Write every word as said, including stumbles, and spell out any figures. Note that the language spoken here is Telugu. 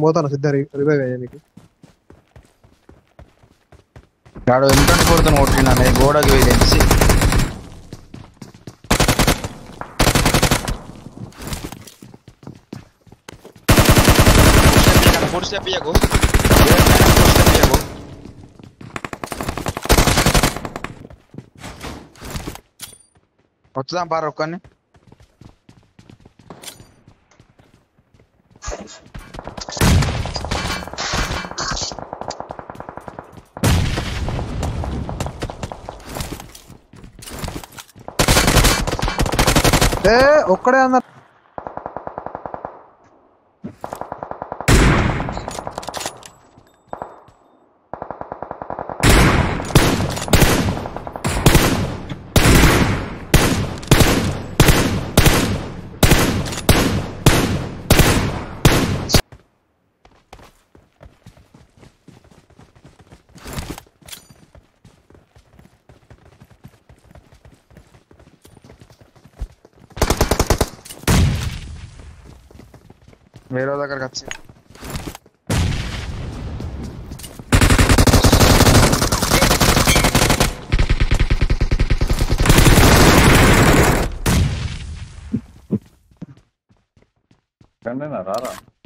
పోతాను సిద్ధ రివైవ్ అయ్యా నీకు గాడు ఎంత కొడుతున్న కొట్టినా గోడకి వెళ్ళేసి ఫోర్ స్టెప్ ఇయ్యకు ఫోర్ స్టెప్ ఇయ్యకు వస్తుందా పార ఒక్కని ఏ ఒక్కడే అన్న వేరే దగ్గరకు వచ్చి రారా